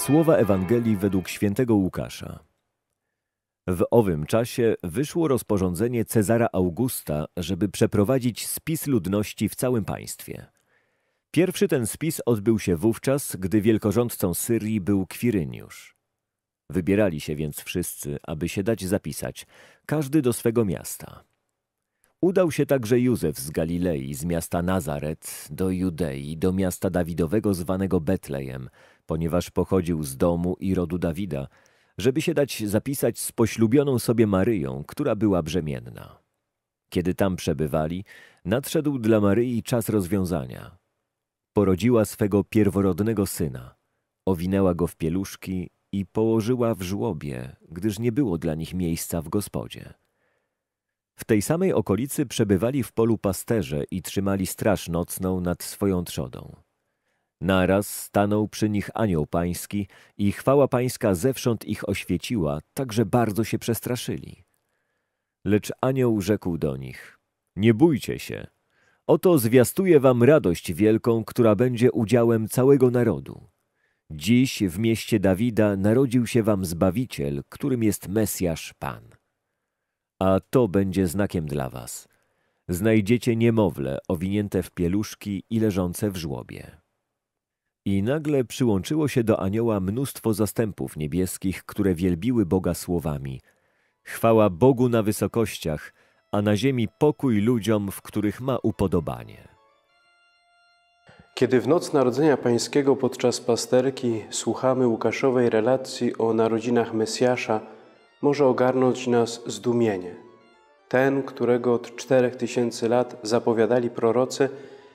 Słowa Ewangelii według świętego Łukasza. W owym czasie wyszło rozporządzenie Cezara Augusta, żeby przeprowadzić spis ludności w całym państwie. Pierwszy ten spis odbył się wówczas, gdy wielkorządcą Syrii był Kwiryniusz. Wybierali się więc wszyscy, aby się dać zapisać, każdy do swego miasta. Udał się także Józef z Galilei, z miasta Nazaret, do Judei, do miasta Dawidowego zwanego Betlejem, ponieważ pochodził z domu i rodu Dawida, żeby się dać zapisać z poślubioną sobie Maryją, która była brzemienna. Kiedy tam przebywali, nadszedł dla Maryi czas rozwiązania. Porodziła swego pierworodnego syna, owinęła go w pieluszki i położyła w żłobie, gdyż nie było dla nich miejsca w gospodzie. W tej samej okolicy przebywali w polu pasterze i trzymali straż nocną nad swoją trzodą. Naraz stanął przy nich anioł pański i chwała pańska zewsząd ich oświeciła, tak że bardzo się przestraszyli. Lecz anioł rzekł do nich: nie bójcie się, oto zwiastuję wam radość wielką, która będzie udziałem całego narodu. Dziś w mieście Dawida narodził się wam Zbawiciel, którym jest Mesjasz Pan. A to będzie znakiem dla was. Znajdziecie niemowlę owinięte w pieluszki i leżące w żłobie. I nagle przyłączyło się do anioła mnóstwo zastępów niebieskich, które wielbiły Boga słowami: chwała Bogu na wysokościach, a na ziemi pokój ludziom, w których ma upodobanie. Kiedy w noc Narodzenia Pańskiego podczas pasterki słuchamy Łukaszowej relacji o narodzinach Mesjasza, może ogarnąć nas zdumienie. Ten, którego od 4000 lat zapowiadali prorocy,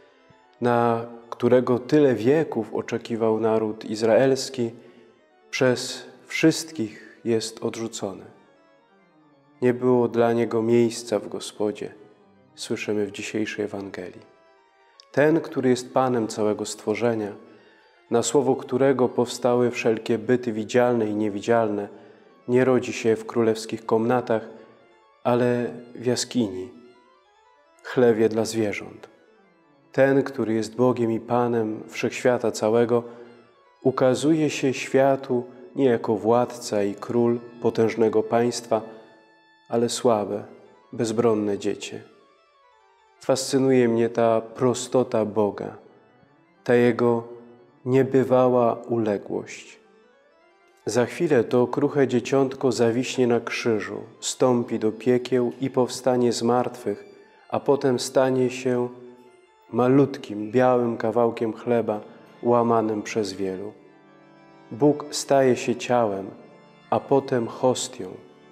na którego tyle wieków oczekiwał naród izraelski, przez wszystkich jest odrzucony. Nie było dla niego miejsca w gospodzie, słyszymy w dzisiejszej Ewangelii. Ten, który jest Panem całego stworzenia, na słowo którego powstały wszelkie byty widzialne i niewidzialne, nie rodzi się w królewskich komnatach, ale w jaskini, chlewie dla zwierząt. Ten, który jest Bogiem i Panem wszechświata całego, ukazuje się światu nie jako władca i król potężnego państwa, ale słabe, bezbronne dziecię. Fascynuje mnie ta prostota Boga, ta Jego niebywała uległość. Za chwilę to kruche dzieciątko zawiśnie na krzyżu, stąpi do piekieł i powstanie z martwych, a potem stanie się malutkim, białym kawałkiem chleba łamanym przez wielu. Bóg staje się ciałem, a potem hostią.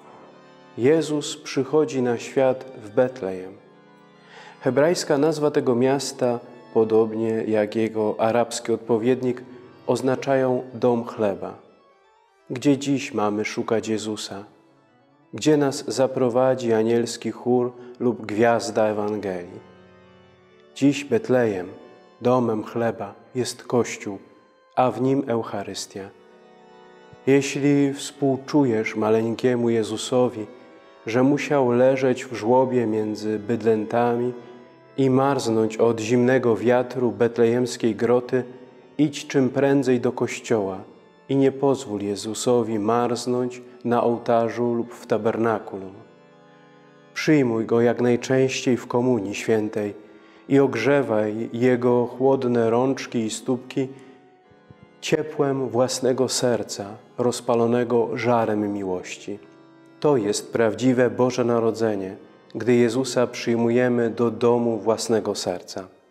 Jezus przychodzi na świat w Betlejem. Hebrajska nazwa tego miasta, podobnie jak jego arabski odpowiednik, oznaczają dom chleba. Gdzie dziś mamy szukać Jezusa? Gdzie nas zaprowadzi anielski chór lub gwiazda Ewangelii? Dziś Betlejem, domem chleba, jest Kościół, a w nim Eucharystia. Jeśli współczujesz maleńkiemu Jezusowi, że musiał leżeć w żłobie między bydlętami i marznąć od zimnego wiatru betlejemskiej groty, idź czym prędzej do kościoła i nie pozwól Jezusowi marznąć na ołtarzu lub w tabernakulum. Przyjmuj Go jak najczęściej w Komunii Świętej i ogrzewaj Jego chłodne rączki i stópki ciepłem własnego serca, rozpalonego żarem miłości. To jest prawdziwe Boże Narodzenie, gdy Jezusa przyjmujemy do domu własnego serca.